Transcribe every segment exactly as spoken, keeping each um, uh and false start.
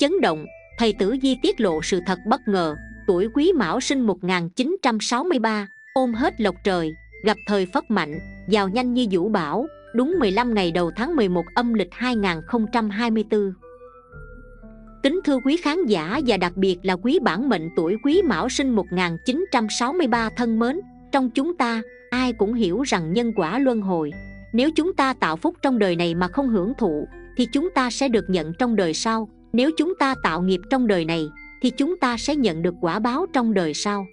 chấn động, thầy Tử Vi tiết lộ sự thật bất ngờ. Tuổi Quý Mão sinh một nghìn chín trăm sáu mươi ba, ôm hết lộc trời, gặp thời phất mạnh, giàu nhanh như vũ bão, đúng mười lăm ngày đầu tháng mười một âm lịch hai nghìn không trăm hai mươi tư. Kính thưa quý khán giả và đặc biệt là quý bản mệnh tuổi Quý Mão sinh một nghìn chín trăm sáu mươi ba thân mến, trong chúng ta, ai cũng hiểu rằng nhân quả luân hồi. Nếu chúng ta tạo phúc trong đời này mà không hưởng thụ, thì chúng ta sẽ được nhận trong đời sau. Nếu chúng ta tạo nghiệp trong đời này, thì chúng ta sẽ nhận được quả báo trong đời sau.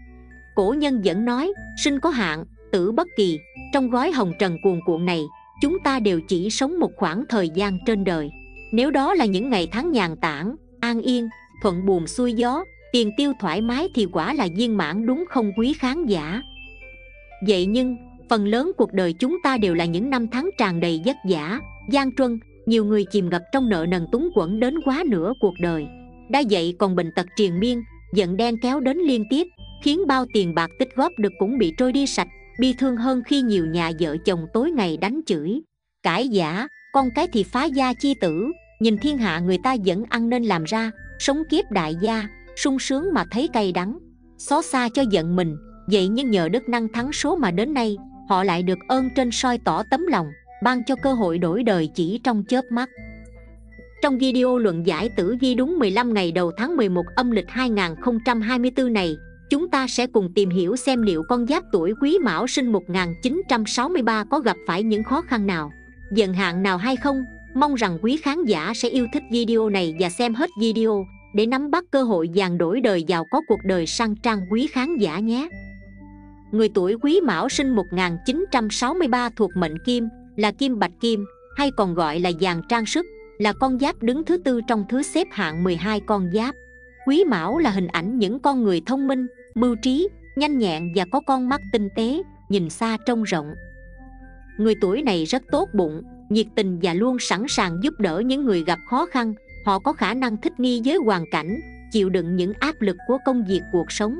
Cổ nhân vẫn nói, sinh có hạn, tử bất kỳ. Trong gói hồng trần cuồn cuộn này, chúng ta đều chỉ sống một khoảng thời gian trên đời. Nếu đó là những ngày tháng nhàn tản, an yên, thuận buồm xuôi gió, tiền tiêu thoải mái thì quả là viên mãn đúng không quý khán giả? Vậy nhưng, phần lớn cuộc đời chúng ta đều là những năm tháng tràn đầy vất vả, gian truân. Nhiều người chìm ngập trong nợ nần túng quẫn đến quá nửa cuộc đời. Đã vậy còn bệnh tật triền miên, giận đen kéo đến liên tiếp, khiến bao tiền bạc tích góp được cũng bị trôi đi sạch. Bi thương hơn khi nhiều nhà vợ chồng tối ngày đánh chửi, cãi vã, con cái thì phá gia chi tử. Nhìn thiên hạ người ta vẫn ăn nên làm ra, sống kiếp đại gia, sung sướng mà thấy cay đắng, xót xa cho giận mình. Vậy nhưng nhờ đức năng thắng số mà đến nay, họ lại được ơn trên soi tỏ tấm lòng, ban cho cơ hội đổi đời chỉ trong chớp mắt. Trong video luận giải tử vi đúng mười lăm ngày đầu tháng mười một âm lịch hai nghìn không trăm hai mươi tư này, chúng ta sẽ cùng tìm hiểu xem liệu con giáp tuổi Quý Mão sinh một nghìn chín trăm sáu mươi ba có gặp phải những khó khăn nào, vận hạn nào hay không. Mong rằng quý khán giả sẽ yêu thích video này và xem hết video để nắm bắt cơ hội vàng đổi đời giàu có cuộc đời sang trang quý khán giả nhé. Người tuổi Quý Mão sinh một nghìn chín trăm sáu mươi ba thuộc mệnh Kim, là kim bạch kim, hay còn gọi là vàng trang sức, là con giáp đứng thứ tư trong thứ xếp hạng mười hai con giáp. Quý Mão là hình ảnh những con người thông minh, mưu trí, nhanh nhẹn và có con mắt tinh tế, nhìn xa trông rộng. Người tuổi này rất tốt bụng, nhiệt tình và luôn sẵn sàng giúp đỡ những người gặp khó khăn. Họ có khả năng thích nghi với hoàn cảnh, chịu đựng những áp lực của công việc cuộc sống.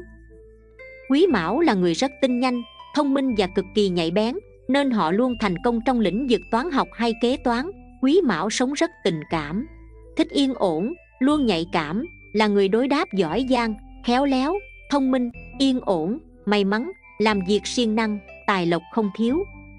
Quý Mão là người rất tinh nhanh, thông minh và cực kỳ nhạy bén, nên họ luôn thành công trong lĩnh vực toán học hay kế toán. Quý Mão sống rất tình cảm, thích yên ổn, luôn nhạy cảm, là người đối đáp giỏi giang, khéo léo, thông minh, yên ổn, may mắn, làm việc siêng năng, tài lộc không thiếu.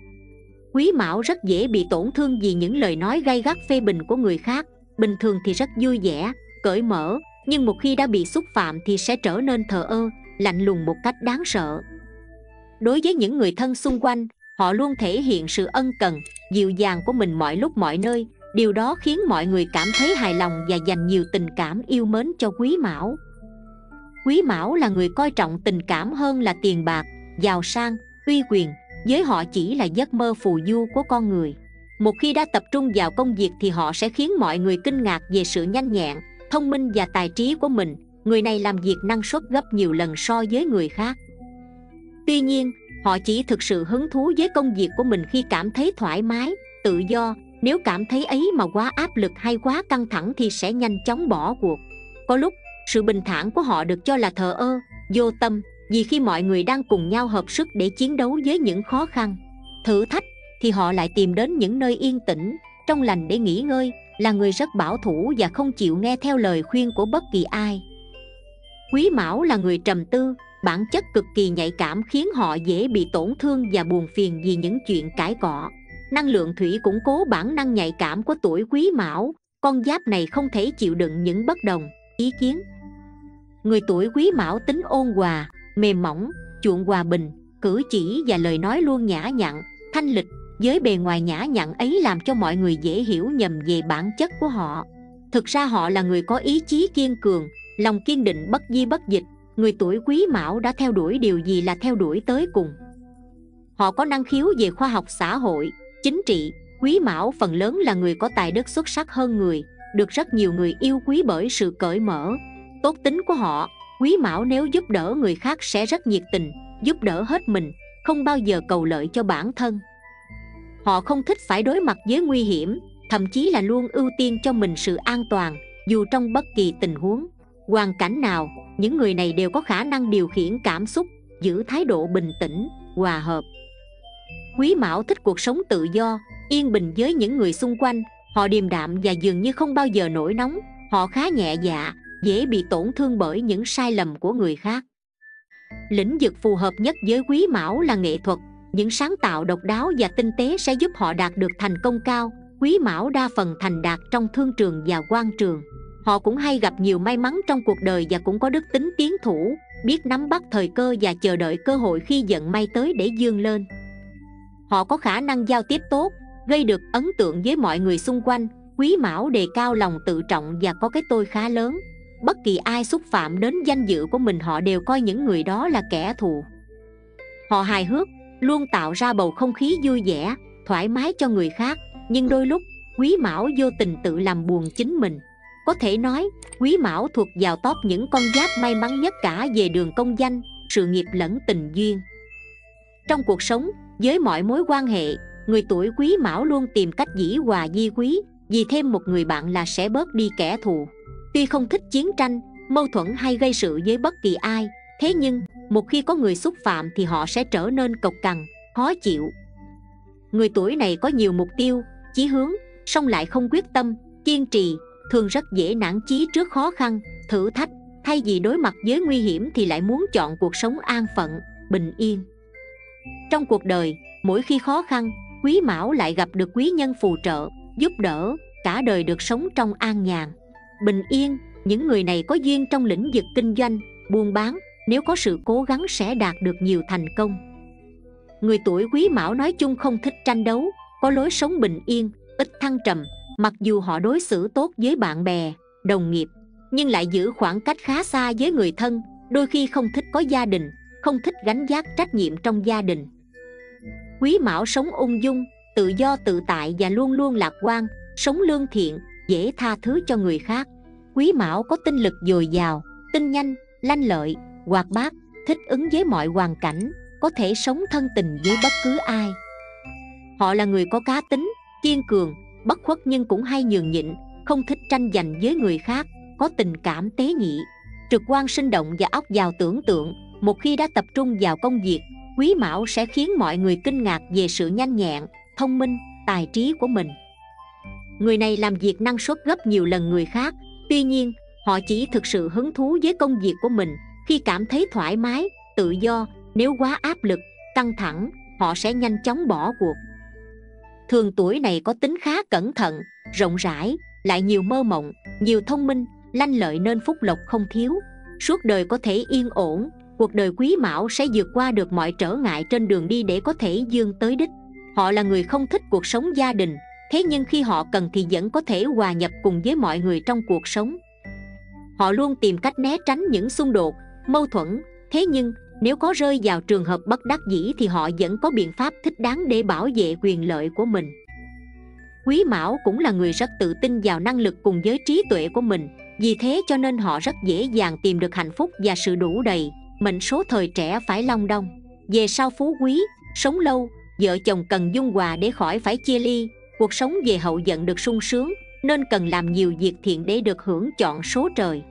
Quý Mão rất dễ bị tổn thương vì những lời nói gay gắt phê bình của người khác. Bình thường thì rất vui vẻ, cởi mở, nhưng một khi đã bị xúc phạm thì sẽ trở nên thờ ơ, lạnh lùng một cách đáng sợ. Đối với những người thân xung quanh, họ luôn thể hiện sự ân cần, dịu dàng của mình mọi lúc mọi nơi. Điều đó khiến mọi người cảm thấy hài lòng và dành nhiều tình cảm yêu mến cho Quý Mão. Quý Mão là người coi trọng tình cảm hơn là tiền bạc, giàu sang, uy quyền. Với họ chỉ là giấc mơ phù du của con người. Một khi đã tập trung vào công việc thì họ sẽ khiến mọi người kinh ngạc về sự nhanh nhẹn, thông minh và tài trí của mình. Người này làm việc năng suất gấp nhiều lần so với người khác. Tuy nhiên, họ chỉ thực sự hứng thú với công việc của mình khi cảm thấy thoải mái, tự do. Nếu cảm thấy ấy mà quá áp lực hay quá căng thẳng thì sẽ nhanh chóng bỏ cuộc. Có lúc, sự bình thản của họ được cho là thờ ơ, vô tâm. Vì khi mọi người đang cùng nhau hợp sức để chiến đấu với những khó khăn, thử thách, thì họ lại tìm đến những nơi yên tĩnh, trong lành để nghỉ ngơi. Là người rất bảo thủ và không chịu nghe theo lời khuyên của bất kỳ ai. Quý Mão là người trầm tư, bản chất cực kỳ nhạy cảm, khiến họ dễ bị tổn thương và buồn phiền vì những chuyện cãi cọ. Năng lượng thủy củng cố bản năng nhạy cảm của tuổi Quý Mão. Con giáp này không thể chịu đựng những bất đồng ý kiến. Người tuổi Quý Mão tính ôn hòa, mềm mỏng, chuộng hòa bình, cử chỉ và lời nói luôn nhã nhặn, thanh lịch. Với bề ngoài nhã nhặn ấy làm cho mọi người dễ hiểu nhầm về bản chất của họ. Thực ra họ là người có ý chí kiên cường, lòng kiên định bất di bất dịch. Người tuổi Quý Mão đã theo đuổi điều gì là theo đuổi tới cùng. Họ có năng khiếu về khoa học xã hội, chính trị. Quý Mão phần lớn là người có tài đức xuất sắc hơn người, được rất nhiều người yêu quý bởi sự cởi mở, tốt tính của họ. Quý Mão nếu giúp đỡ người khác sẽ rất nhiệt tình, giúp đỡ hết mình, không bao giờ cầu lợi cho bản thân. Họ không thích phải đối mặt với nguy hiểm, thậm chí là luôn ưu tiên cho mình sự an toàn, dù trong bất kỳ tình huống, hoàn cảnh nào. Những người này đều có khả năng điều khiển cảm xúc, giữ thái độ bình tĩnh, hòa hợp. Quý Mão thích cuộc sống tự do, yên bình với những người xung quanh. Họ điềm đạm và dường như không bao giờ nổi nóng. Họ khá nhẹ dạ, dễ bị tổn thương bởi những sai lầm của người khác. Lĩnh vực phù hợp nhất với Quý Mão là nghệ thuật. Những sáng tạo độc đáo và tinh tế sẽ giúp họ đạt được thành công cao. Quý Mão đa phần thành đạt trong thương trường và quan trường. Họ cũng hay gặp nhiều may mắn trong cuộc đời và cũng có đức tính tiến thủ, biết nắm bắt thời cơ và chờ đợi cơ hội khi vận may tới để vươn lên. Họ có khả năng giao tiếp tốt, gây được ấn tượng với mọi người xung quanh. Quý Mão đề cao lòng tự trọng và có cái tôi khá lớn. Bất kỳ ai xúc phạm đến danh dự của mình, họ đều coi những người đó là kẻ thù. Họ hài hước, luôn tạo ra bầu không khí vui vẻ, thoải mái cho người khác. Nhưng đôi lúc, Quý Mão vô tình tự làm buồn chính mình. Có thể nói, Quý Mão thuộc vào top những con giáp may mắn nhất cả về đường công danh, sự nghiệp lẫn tình duyên. Trong cuộc sống, với mọi mối quan hệ, người tuổi Quý Mão luôn tìm cách dĩ hòa vi quý, vì thêm một người bạn là sẽ bớt đi kẻ thù. Tuy không thích chiến tranh, mâu thuẫn hay gây sự với bất kỳ ai, thế nhưng một khi có người xúc phạm thì họ sẽ trở nên cộc cằn, khó chịu. Người tuổi này có nhiều mục tiêu, chí hướng, song lại không quyết tâm, kiên trì, thường rất dễ nản chí trước khó khăn, thử thách. Thay vì đối mặt với nguy hiểm thì lại muốn chọn cuộc sống an phận, bình yên. Trong cuộc đời, mỗi khi khó khăn, Quý Mão lại gặp được quý nhân phù trợ, giúp đỡ, cả đời được sống trong an nhàn, bình yên. Những người này có duyên trong lĩnh vực kinh doanh, buôn bán, nếu có sự cố gắng sẽ đạt được nhiều thành công. Người tuổi Quý Mão nói chung không thích tranh đấu, có lối sống bình yên, ít thăng trầm. Mặc dù họ đối xử tốt với bạn bè, đồng nghiệp, nhưng lại giữ khoảng cách khá xa với người thân. Đôi khi không thích có gia đình, không thích gánh vác trách nhiệm trong gia đình. Quý Mão sống ung dung, tự do tự tại và luôn luôn lạc quan, sống lương thiện, dễ tha thứ cho người khác. Quý Mão có tinh lực dồi dào, tin nhanh, lanh lợi, hoạt bát, thích ứng với mọi hoàn cảnh, có thể sống thân tình với bất cứ ai. Họ là người có cá tính, kiên cường, bất khuất nhưng cũng hay nhường nhịn, không thích tranh giành với người khác, có tình cảm tế nhị, trực quan sinh động và óc giàu tưởng tượng. Một khi đã tập trung vào công việc, Quý Mão sẽ khiến mọi người kinh ngạc về sự nhanh nhẹn, thông minh, tài trí của mình. Người này làm việc năng suất gấp nhiều lần người khác. Tuy nhiên, họ chỉ thực sự hứng thú với công việc của mình khi cảm thấy thoải mái, tự do. Nếu quá áp lực, căng thẳng, họ sẽ nhanh chóng bỏ cuộc. Thường tuổi này có tính khá cẩn thận, rộng rãi, lại nhiều mơ mộng, nhiều thông minh, lanh lợi nên phúc lộc không thiếu. Suốt đời có thể yên ổn. Cuộc đời Quý Mão sẽ vượt qua được mọi trở ngại trên đường đi để có thể vươn tới đích. Họ là người không thích cuộc sống gia đình, thế nhưng khi họ cần thì vẫn có thể hòa nhập cùng với mọi người trong cuộc sống. Họ luôn tìm cách né tránh những xung đột, mâu thuẫn. Thế nhưng nếu có rơi vào trường hợp bất đắc dĩ thì họ vẫn có biện pháp thích đáng để bảo vệ quyền lợi của mình. Quý Mão cũng là người rất tự tin vào năng lực cùng với trí tuệ của mình. Vì thế cho nên họ rất dễ dàng tìm được hạnh phúc và sự đủ đầy. Mệnh số thời trẻ phải long đong. Về sau phú quý, sống lâu, vợ chồng cần dung hòa để khỏi phải chia ly. Cuộc sống về hậu vận được sung sướng, nên cần làm nhiều việc thiện để được hưởng chọn số trời.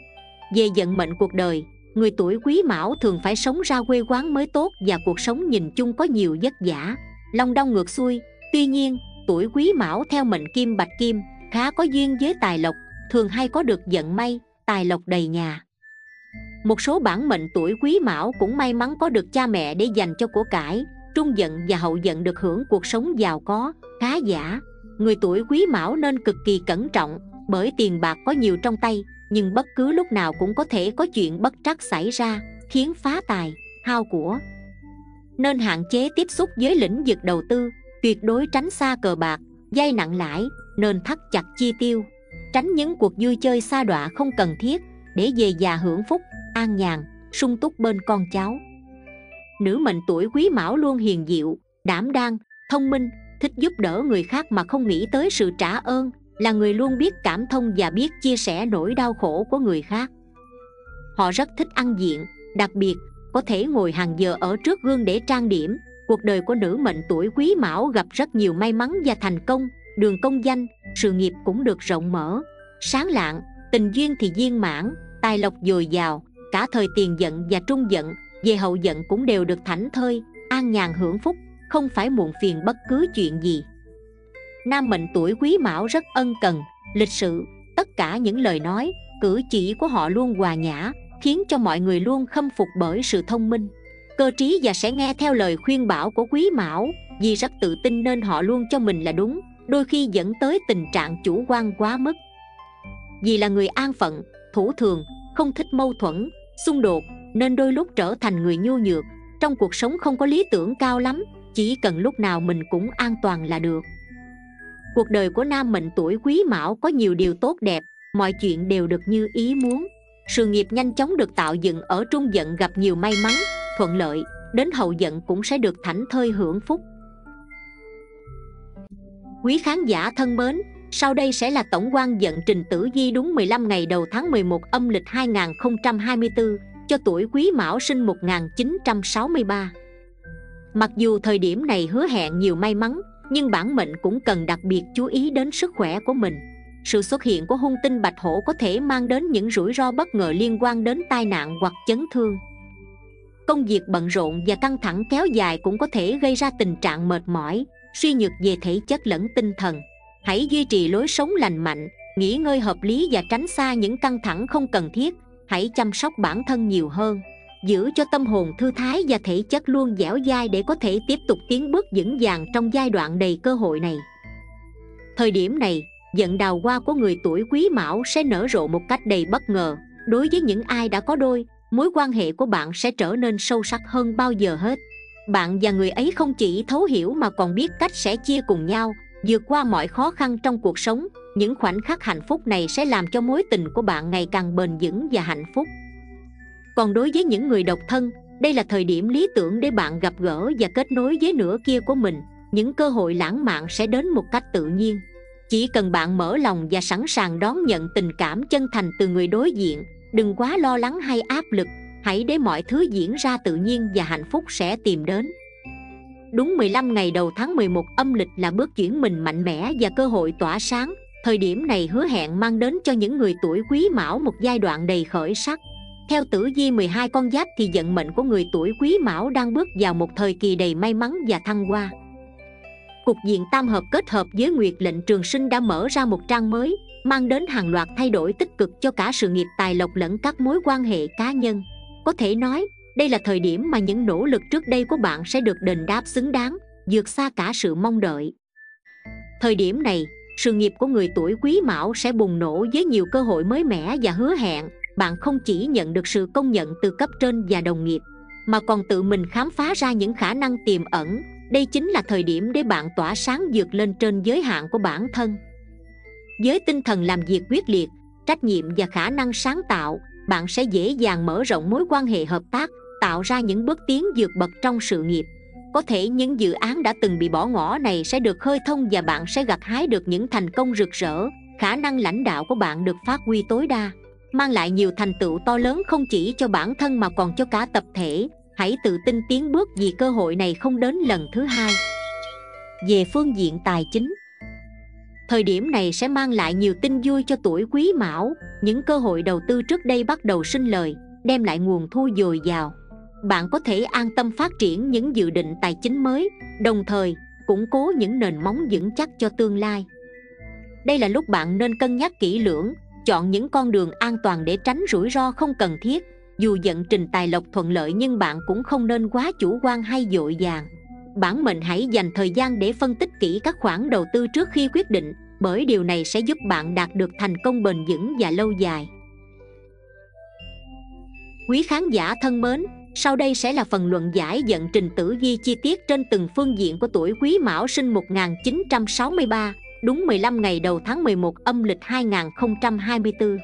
Về vận mệnh cuộc đời, người tuổi Quý Mão thường phải sống ra quê quán mới tốt và cuộc sống nhìn chung có nhiều vất vả, long đong ngược xuôi. Tuy nhiên, tuổi Quý Mão theo mệnh kim bạch kim, khá có duyên với tài lộc, thường hay có được vận may, tài lộc đầy nhà. Một số bản mệnh tuổi Quý Mão cũng may mắn có được cha mẹ để dành cho của cải, trung vận và hậu vận được hưởng cuộc sống giàu có, khá giả. Người tuổi Quý Mão nên cực kỳ cẩn trọng, bởi tiền bạc có nhiều trong tay, nhưng bất cứ lúc nào cũng có thể có chuyện bất trắc xảy ra, khiến phá tài, hao của. Nên hạn chế tiếp xúc với lĩnh vực đầu tư, tuyệt đối tránh xa cờ bạc, vay nặng lãi, nên thắt chặt chi tiêu, tránh những cuộc vui chơi sa đọa không cần thiết, để về già hưởng phúc, an nhàn, sung túc bên con cháu. Nữ mệnh tuổi Quý Mão luôn hiền diệu, đảm đang, thông minh, thích giúp đỡ người khác mà không nghĩ tới sự trả ơn, là người luôn biết cảm thông và biết chia sẻ nỗi đau khổ của người khác. Họ rất thích ăn diện, đặc biệt có thể ngồi hàng giờ ở trước gương để trang điểm. Cuộc đời của nữ mệnh tuổi Quý Mão gặp rất nhiều may mắn và thành công, đường công danh, sự nghiệp cũng được rộng mở, sáng lạng, tình duyên thì viên mãn, tài lộc dồi dào, cả thời tiền vận và trung vận, về hậu vận cũng đều được thảnh thơi, an nhàn hưởng phúc, không phải muộn phiền bất cứ chuyện gì. Nam mệnh tuổi Quý Mão rất ân cần, lịch sự, tất cả những lời nói, cử chỉ của họ luôn hòa nhã, khiến cho mọi người luôn khâm phục bởi sự thông minh, cơ trí và sẽ nghe theo lời khuyên bảo của Quý Mão. Vì rất tự tin nên họ luôn cho mình là đúng, đôi khi dẫn tới tình trạng chủ quan quá mức. Vì là người an phận, thủ thường, không thích mâu thuẫn, xung đột, nên đôi lúc trở thành người nhu nhược. Trong cuộc sống không có lý tưởng cao lắm, chỉ cần lúc nào mình cũng an toàn là được. Cuộc đời của nam mệnh tuổi Quý Mão có nhiều điều tốt đẹp, mọi chuyện đều được như ý muốn. Sự nghiệp nhanh chóng được tạo dựng, ở trung dận gặp nhiều may mắn, thuận lợi, đến hậu dận cũng sẽ được thảnh thơi hưởng phúc. Quý khán giả thân mến, sau đây sẽ là tổng quan vận trình tử vi đúng mười lăm ngày đầu tháng mười một âm lịch hai nghìn không trăm hai mươi tư cho tuổi Quý Mão sinh một nghìn chín trăm sáu mươi ba. Mặc dù thời điểm này hứa hẹn nhiều may mắn, nhưng bản mệnh cũng cần đặc biệt chú ý đến sức khỏe của mình. Sự xuất hiện của hung tinh Bạch Hổ có thể mang đến những rủi ro bất ngờ liên quan đến tai nạn hoặc chấn thương. Công việc bận rộn và căng thẳng kéo dài cũng có thể gây ra tình trạng mệt mỏi, suy nhược về thể chất lẫn tinh thần. Hãy duy trì lối sống lành mạnh, nghỉ ngơi hợp lý và tránh xa những căng thẳng không cần thiết. Hãy chăm sóc bản thân nhiều hơn, giữ cho tâm hồn thư thái và thể chất luôn dẻo dai để có thể tiếp tục tiến bước vững vàng trong giai đoạn đầy cơ hội này. Thời điểm này, vận đào hoa của người tuổi Quý Mão sẽ nở rộ một cách đầy bất ngờ. Đối với những ai đã có đôi, mối quan hệ của bạn sẽ trở nên sâu sắc hơn bao giờ hết. Bạn và người ấy không chỉ thấu hiểu mà còn biết cách sẻ chia cùng nhau, vượt qua mọi khó khăn trong cuộc sống. Những khoảnh khắc hạnh phúc này sẽ làm cho mối tình của bạn ngày càng bền vững và hạnh phúc. Còn đối với những người độc thân, đây là thời điểm lý tưởng để bạn gặp gỡ và kết nối với nửa kia của mình. Những cơ hội lãng mạn sẽ đến một cách tự nhiên. Chỉ cần bạn mở lòng và sẵn sàng đón nhận tình cảm chân thành từ người đối diện, đừng quá lo lắng hay áp lực. Hãy để mọi thứ diễn ra tự nhiên và hạnh phúc sẽ tìm đến. Đúng mười lăm ngày đầu tháng mười một âm lịch là bước chuyển mình mạnh mẽ và cơ hội tỏa sáng. Thời điểm này hứa hẹn mang đến cho những người tuổi Quý Mão một giai đoạn đầy khởi sắc. Theo tử vi mười hai con giáp thì vận mệnh của người tuổi Quý Mão đang bước vào một thời kỳ đầy may mắn và thăng hoa. Cục diện tam hợp kết hợp với Nguyệt lệnh Trường Sinh đã mở ra một trang mới, mang đến hàng loạt thay đổi tích cực cho cả sự nghiệp tài lộc lẫn các mối quan hệ cá nhân. Có thể nói, đây là thời điểm mà những nỗ lực trước đây của bạn sẽ được đền đáp xứng đáng, vượt xa cả sự mong đợi. Thời điểm này, sự nghiệp của người tuổi Quý Mão sẽ bùng nổ với nhiều cơ hội mới mẻ và hứa hẹn. Bạn không chỉ nhận được sự công nhận từ cấp trên và đồng nghiệp, mà còn tự mình khám phá ra những khả năng tiềm ẩn. Đây chính là thời điểm để bạn tỏa sáng vượt lên trên giới hạn của bản thân. Với tinh thần làm việc quyết liệt, trách nhiệm và khả năng sáng tạo, bạn sẽ dễ dàng mở rộng mối quan hệ hợp tác, tạo ra những bước tiến vượt bậc trong sự nghiệp. Có thể những dự án đã từng bị bỏ ngỏ này sẽ được khơi thông và bạn sẽ gặt hái được những thành công rực rỡ. Khả năng lãnh đạo của bạn được phát huy tối đa, mang lại nhiều thành tựu to lớn không chỉ cho bản thân mà còn cho cả tập thể. Hãy tự tin tiến bước vì cơ hội này không đến lần thứ hai. Về phương diện tài chính, thời điểm này sẽ mang lại nhiều tin vui cho tuổi Quý Mão. Những cơ hội đầu tư trước đây bắt đầu sinh lời, đem lại nguồn thu dồi dào. Bạn có thể an tâm phát triển những dự định tài chính mới, đồng thời củng cố những nền móng vững chắc cho tương lai. Đây là lúc bạn nên cân nhắc kỹ lưỡng, chọn những con đường an toàn để tránh rủi ro không cần thiết. Dù vận trình tài lộc thuận lợi nhưng bạn cũng không nên quá chủ quan hay vội vàng. Bản mệnh hãy dành thời gian để phân tích kỹ các khoản đầu tư trước khi quyết định, bởi điều này sẽ giúp bạn đạt được thành công bền vững và lâu dài. Quý khán giả thân mến, sau đây sẽ là phần luận giải vận trình tử vi chi tiết trên từng phương diện của tuổi Quý Mão sinh một nghìn chín trăm sáu mươi ba, đúng mười lăm ngày đầu tháng mười một âm lịch hai nghìn không trăm hai mươi tư.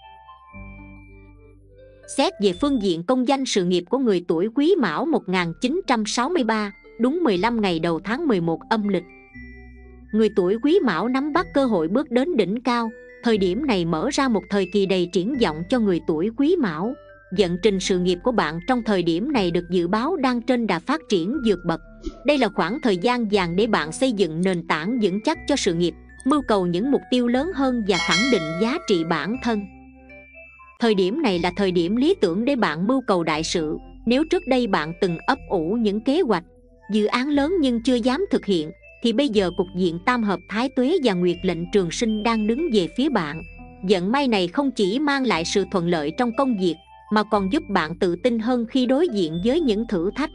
Xét về phương diện công danh sự nghiệp của người tuổi Quý Mão một nghìn chín trăm sáu mươi ba, đúng mười lăm ngày đầu tháng mười một âm lịch. Người tuổi Quý Mão nắm bắt cơ hội bước đến đỉnh cao. Thời điểm này mở ra một thời kỳ đầy triển vọng cho người tuổi Quý Mão. Vận trình sự nghiệp của bạn trong thời điểm này được dự báo đang trên đà phát triển vượt bậc. Đây là khoảng thời gian vàng để bạn xây dựng nền tảng vững chắc cho sự nghiệp, mưu cầu những mục tiêu lớn hơn và khẳng định giá trị bản thân. Thời điểm này là thời điểm lý tưởng để bạn mưu cầu đại sự. Nếu trước đây bạn từng ấp ủ những kế hoạch, dự án lớn nhưng chưa dám thực hiện, thì bây giờ cục diện tam hợp Thái Tuế và Nguyệt lệnh Trường Sinh đang đứng về phía bạn. Vận may này không chỉ mang lại sự thuận lợi trong công việc mà còn giúp bạn tự tin hơn khi đối diện với những thử thách.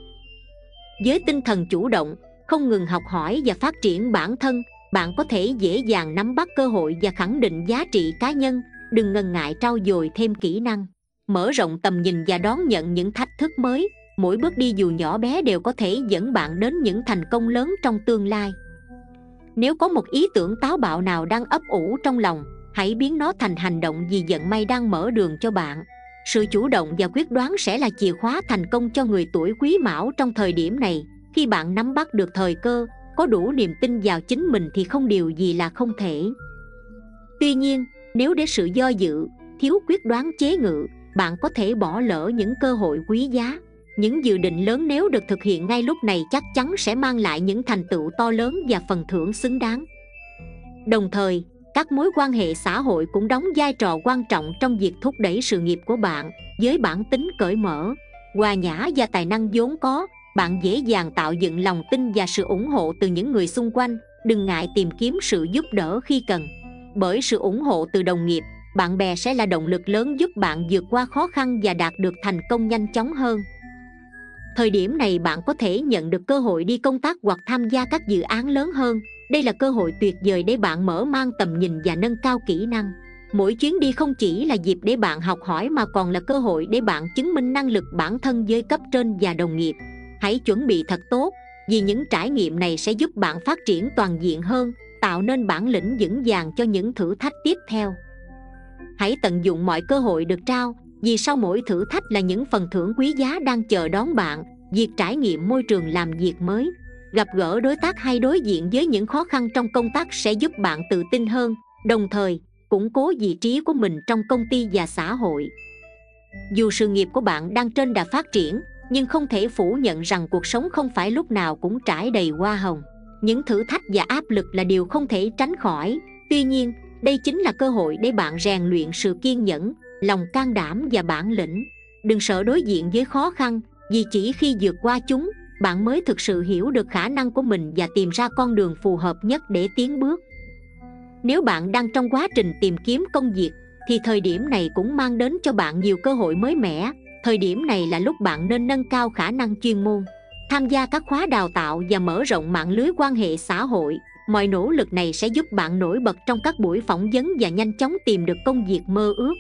Với tinh thần chủ động, không ngừng học hỏi và phát triển bản thân, bạn có thể dễ dàng nắm bắt cơ hội và khẳng định giá trị cá nhân. Đừng ngần ngại trau dồi thêm kỹ năng, mở rộng tầm nhìn và đón nhận những thách thức mới. Mỗi bước đi dù nhỏ bé đều có thể dẫn bạn đến những thành công lớn trong tương lai. Nếu có một ý tưởng táo bạo nào đang ấp ủ trong lòng, hãy biến nó thành hành động, vì vận may đang mở đường cho bạn. Sự chủ động và quyết đoán sẽ là chìa khóa thành công cho người tuổi Quý Mão trong thời điểm này. Khi bạn nắm bắt được thời cơ, có đủ niềm tin vào chính mình thì không điều gì là không thể. Tuy nhiên, nếu để sự do dự, thiếu quyết đoán chế ngự, bạn có thể bỏ lỡ những cơ hội quý giá. Những dự định lớn nếu được thực hiện ngay lúc này chắc chắn sẽ mang lại những thành tựu to lớn và phần thưởng xứng đáng. Đồng thời, các mối quan hệ xã hội cũng đóng vai trò quan trọng trong việc thúc đẩy sự nghiệp của bạn. Với bản tính cởi mở, hòa nhã và tài năng vốn có, bạn dễ dàng tạo dựng lòng tin và sự ủng hộ từ những người xung quanh. Đừng ngại tìm kiếm sự giúp đỡ khi cần, bởi sự ủng hộ từ đồng nghiệp, bạn bè sẽ là động lực lớn giúp bạn vượt qua khó khăn và đạt được thành công nhanh chóng hơn. Thời điểm này bạn có thể nhận được cơ hội đi công tác hoặc tham gia các dự án lớn hơn. Đây là cơ hội tuyệt vời để bạn mở mang tầm nhìn và nâng cao kỹ năng. Mỗi chuyến đi không chỉ là dịp để bạn học hỏi mà còn là cơ hội để bạn chứng minh năng lực bản thân với cấp trên và đồng nghiệp. Hãy chuẩn bị thật tốt, vì những trải nghiệm này sẽ giúp bạn phát triển toàn diện hơn, tạo nên bản lĩnh vững vàng cho những thử thách tiếp theo. Hãy tận dụng mọi cơ hội được trao, vì sau mỗi thử thách là những phần thưởng quý giá đang chờ đón bạn. Việc trải nghiệm môi trường làm việc mới, gặp gỡ đối tác hay đối diện với những khó khăn trong công tác sẽ giúp bạn tự tin hơn, đồng thời củng cố vị trí của mình trong công ty và xã hội. Dù sự nghiệp của bạn đang trên đà phát triển, nhưng không thể phủ nhận rằng cuộc sống không phải lúc nào cũng trải đầy hoa hồng. Những thử thách và áp lực là điều không thể tránh khỏi. Tuy nhiên, đây chính là cơ hội để bạn rèn luyện sự kiên nhẫn, lòng can đảm và bản lĩnh. Đừng sợ đối diện với khó khăn, vì chỉ khi vượt qua chúng, bạn mới thực sự hiểu được khả năng của mình và tìm ra con đường phù hợp nhất để tiến bước. Nếu bạn đang trong quá trình tìm kiếm công việc, thì thời điểm này cũng mang đến cho bạn nhiều cơ hội mới mẻ. Thời điểm này là lúc bạn nên nâng cao khả năng chuyên môn, tham gia các khóa đào tạo và mở rộng mạng lưới quan hệ xã hội. Mọi nỗ lực này sẽ giúp bạn nổi bật trong các buổi phỏng vấn và nhanh chóng tìm được công việc mơ ước.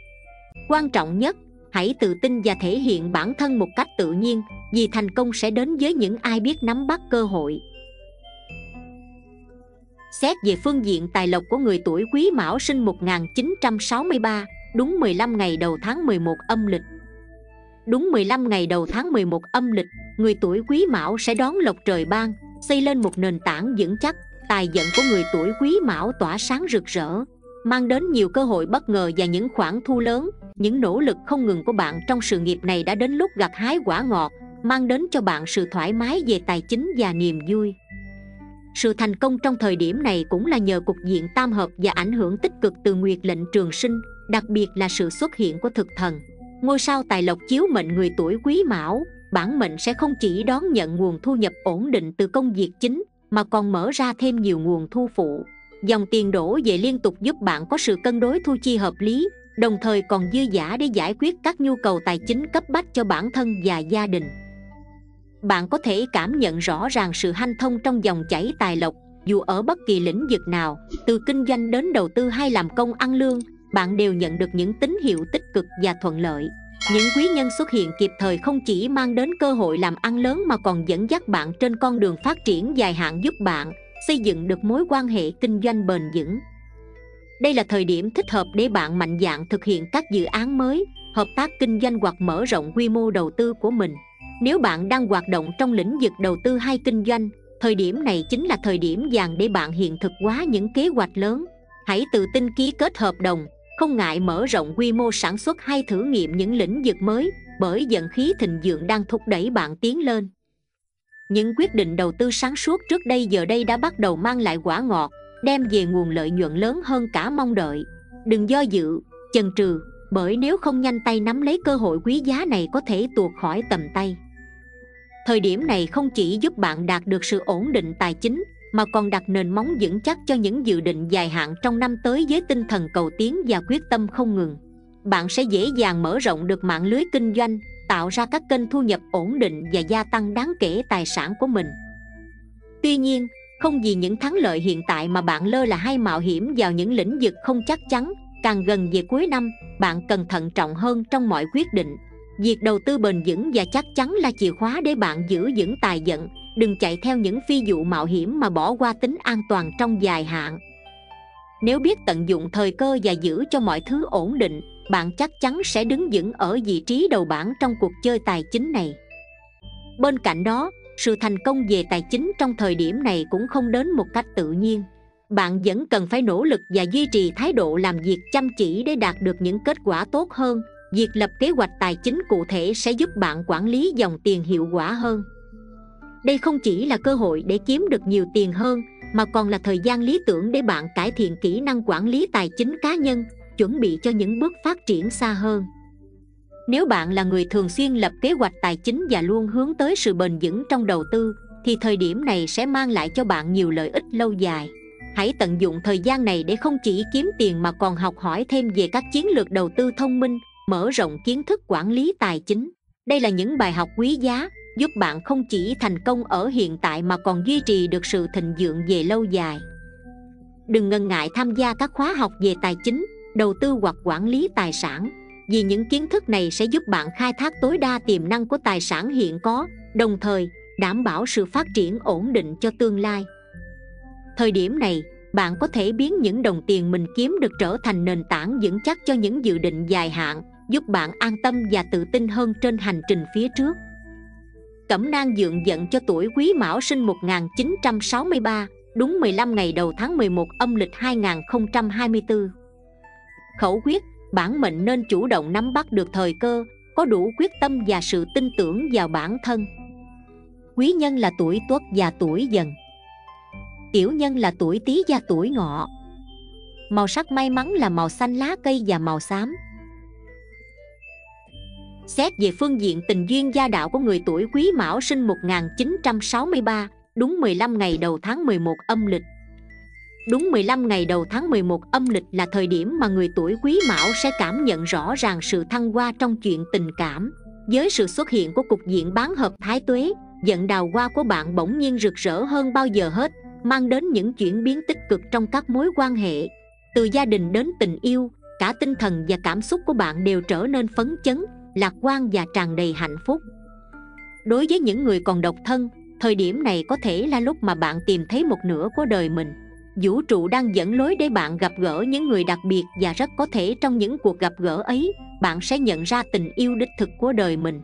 Quan trọng nhất, hãy tự tin và thể hiện bản thân một cách tự nhiên, vì thành công sẽ đến với những ai biết nắm bắt cơ hội. Xét về phương diện tài lộc của người tuổi Quý Mão sinh một nghìn chín trăm sáu mươi ba, đúng mười lăm ngày đầu tháng mười một âm lịch. Đúng mười lăm ngày đầu tháng mười một âm lịch, người tuổi Quý Mão sẽ đón lộc trời ban, xây lên một nền tảng vững chắc. Tài vận của người tuổi Quý Mão tỏa sáng rực rỡ, mang đến nhiều cơ hội bất ngờ và những khoản thu lớn. Những nỗ lực không ngừng của bạn trong sự nghiệp này đã đến lúc gặt hái quả ngọt, mang đến cho bạn sự thoải mái về tài chính và niềm vui. Sự thành công trong thời điểm này cũng là nhờ cục diện tam hợp và ảnh hưởng tích cực từ nguyệt lệnh trường sinh, đặc biệt là sự xuất hiện của thực thần, ngôi sao tài lộc chiếu mệnh người tuổi Quý Mão. Bản mệnh sẽ không chỉ đón nhận nguồn thu nhập ổn định từ công việc chính, mà còn mở ra thêm nhiều nguồn thu phụ. Dòng tiền đổ về liên tục giúp bạn có sự cân đối thu chi hợp lý, đồng thời còn dư dả để giải quyết các nhu cầu tài chính cấp bách cho bản thân và gia đình. Bạn có thể cảm nhận rõ ràng sự hanh thông trong dòng chảy tài lộc, dù ở bất kỳ lĩnh vực nào, từ kinh doanh đến đầu tư hay làm công ăn lương, bạn đều nhận được những tín hiệu tích cực và thuận lợi. Những quý nhân xuất hiện kịp thời không chỉ mang đến cơ hội làm ăn lớn mà còn dẫn dắt bạn trên con đường phát triển dài hạn, giúp bạn xây dựng được mối quan hệ kinh doanh bền vững. Đây là thời điểm thích hợp để bạn mạnh dạn thực hiện các dự án mới, hợp tác kinh doanh hoặc mở rộng quy mô đầu tư của mình. Nếu bạn đang hoạt động trong lĩnh vực đầu tư hay kinh doanh, thời điểm này chính là thời điểm vàng để bạn hiện thực hóa những kế hoạch lớn. Hãy tự tin ký kết hợp đồng, không ngại mở rộng quy mô sản xuất hay thử nghiệm những lĩnh vực mới, bởi vận khí thịnh vượng đang thúc đẩy bạn tiến lên. Những quyết định đầu tư sáng suốt trước đây giờ đây đã bắt đầu mang lại quả ngọt, đem về nguồn lợi nhuận lớn hơn cả mong đợi. Đừng do dự, chần chừ, bởi nếu không nhanh tay nắm lấy cơ hội quý giá này có thể tuột khỏi tầm tay. Thời điểm này không chỉ giúp bạn đạt được sự ổn định tài chính, mà còn đặt nền móng vững chắc cho những dự định dài hạn trong năm tới với tinh thần cầu tiến và quyết tâm không ngừng. Bạn sẽ dễ dàng mở rộng được mạng lưới kinh doanh, tạo ra các kênh thu nhập ổn định và gia tăng đáng kể tài sản của mình. Tuy nhiên, không vì những thắng lợi hiện tại mà bạn lơ là hay mạo hiểm vào những lĩnh vực không chắc chắn. Càng gần về cuối năm, bạn cần thận trọng hơn trong mọi quyết định. Việc đầu tư bền vững và chắc chắn là chìa khóa để bạn giữ vững tài vận. Đừng chạy theo những phi vụ mạo hiểm mà bỏ qua tính an toàn trong dài hạn. Nếu biết tận dụng thời cơ và giữ cho mọi thứ ổn định, bạn chắc chắn sẽ đứng vững ở vị trí đầu bảng trong cuộc chơi tài chính này. Bên cạnh đó, sự thành công về tài chính trong thời điểm này cũng không đến một cách tự nhiên. Bạn vẫn cần phải nỗ lực và duy trì thái độ làm việc chăm chỉ để đạt được những kết quả tốt hơn. Việc lập kế hoạch tài chính cụ thể sẽ giúp bạn quản lý dòng tiền hiệu quả hơn. Đây không chỉ là cơ hội để kiếm được nhiều tiền hơn, mà còn là thời gian lý tưởng để bạn cải thiện kỹ năng quản lý tài chính cá nhân, chuẩn bị cho những bước phát triển xa hơn. Nếu bạn là người thường xuyên lập kế hoạch tài chính và luôn hướng tới sự bền vững trong đầu tư, thì thời điểm này sẽ mang lại cho bạn nhiều lợi ích lâu dài. Hãy tận dụng thời gian này để không chỉ kiếm tiền mà còn học hỏi thêm về các chiến lược đầu tư thông minh, mở rộng kiến thức quản lý tài chính. Đây là những bài học quý giá, giúp bạn không chỉ thành công ở hiện tại mà còn duy trì được sự thịnh vượng về lâu dài. Đừng ngần ngại tham gia các khóa học về tài chính, đầu tư hoặc quản lý tài sản, vì những kiến thức này sẽ giúp bạn khai thác tối đa tiềm năng của tài sản hiện có, đồng thời đảm bảo sự phát triển ổn định cho tương lai. Thời điểm này, bạn có thể biến những đồng tiền mình kiếm được trở thành nền tảng vững chắc cho những dự định dài hạn, giúp bạn an tâm và tự tin hơn trên hành trình phía trước. Cẩm nang dượng vận cho tuổi Quý Mão sinh một nghìn chín trăm sáu mươi ba, đúng mười lăm ngày đầu tháng mười một âm lịch hai nghìn không trăm hai mươi tư. Khẩu quyết: bản mệnh nên chủ động nắm bắt được thời cơ, có đủ quyết tâm và sự tin tưởng vào bản thân. Quý nhân là tuổi Tuất và tuổi Dần. Tiểu nhân là tuổi Tý và tuổi Ngọ. Màu sắc may mắn là màu xanh lá cây và màu xám. Xét về phương diện tình duyên gia đạo của người tuổi Quý Mão sinh một nghìn chín trăm sáu mươi ba, đúng mười lăm ngày đầu tháng mười một âm lịch. Đúng mười lăm ngày đầu tháng mười một âm lịch là thời điểm mà người tuổi Quý Mão sẽ cảm nhận rõ ràng sự thăng hoa trong chuyện tình cảm. Với sự xuất hiện của cục diện bán hợp thái tuế, vận đào hoa của bạn bỗng nhiên rực rỡ hơn bao giờ hết, mang đến những chuyển biến tích cực trong các mối quan hệ. Từ gia đình đến tình yêu, cả tinh thần và cảm xúc của bạn đều trở nên phấn chấn, lạc quan và tràn đầy hạnh phúc. Đối với những người còn độc thân, thời điểm này có thể là lúc mà bạn tìm thấy một nửa của đời mình. Vũ trụ đang dẫn lối để bạn gặp gỡ những người đặc biệt, và rất có thể trong những cuộc gặp gỡ ấy, bạn sẽ nhận ra tình yêu đích thực của đời mình.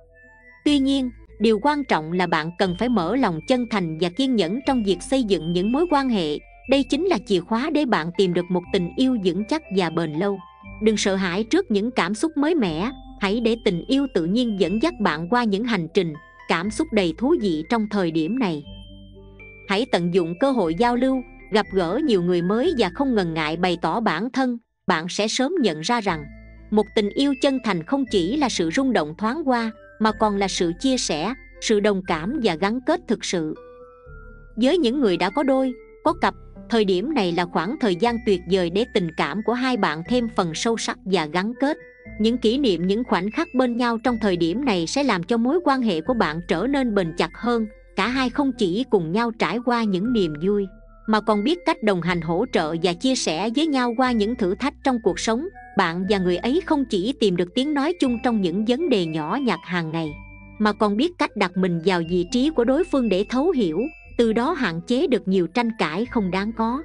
Tuy nhiên, điều quan trọng là bạn cần phải mở lòng chân thành và kiên nhẫn trong việc xây dựng những mối quan hệ. Đây chính là chìa khóa để bạn tìm được một tình yêu vững chắc và bền lâu. Đừng sợ hãi trước những cảm xúc mới mẻ, hãy để tình yêu tự nhiên dẫn dắt bạn qua những hành trình, cảm xúc đầy thú vị trong thời điểm này. Hãy tận dụng cơ hội giao lưu, gặp gỡ nhiều người mới và không ngần ngại bày tỏ bản thân. Bạn sẽ sớm nhận ra rằng một tình yêu chân thành không chỉ là sự rung động thoáng qua, mà còn là sự chia sẻ, sự đồng cảm và gắn kết thực sự. Với những người đã có đôi, có cặp, thời điểm này là khoảng thời gian tuyệt vời để tình cảm của hai bạn thêm phần sâu sắc và gắn kết. Những kỷ niệm, những khoảnh khắc bên nhau trong thời điểm này sẽ làm cho mối quan hệ của bạn trở nên bền chặt hơn. Cả hai không chỉ cùng nhau trải qua những niềm vui, mà còn biết cách đồng hành, hỗ trợ và chia sẻ với nhau qua những thử thách trong cuộc sống. Bạn và người ấy không chỉ tìm được tiếng nói chung trong những vấn đề nhỏ nhặt hàng ngày, mà còn biết cách đặt mình vào vị trí của đối phương để thấu hiểu, từ đó hạn chế được nhiều tranh cãi không đáng có.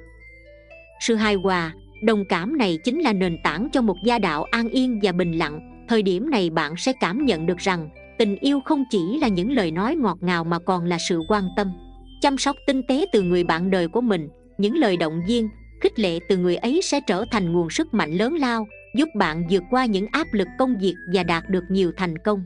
Sự hài hòa, đồng cảm này chính là nền tảng cho một gia đạo an yên và bình lặng. Thời điểm này bạn sẽ cảm nhận được rằng tình yêu không chỉ là những lời nói ngọt ngào mà còn là sự quan tâm, chăm sóc tinh tế từ người bạn đời của mình. Những lời động viên, khích lệ từ người ấy sẽ trở thành nguồn sức mạnh lớn lao, giúp bạn vượt qua những áp lực công việc và đạt được nhiều thành công.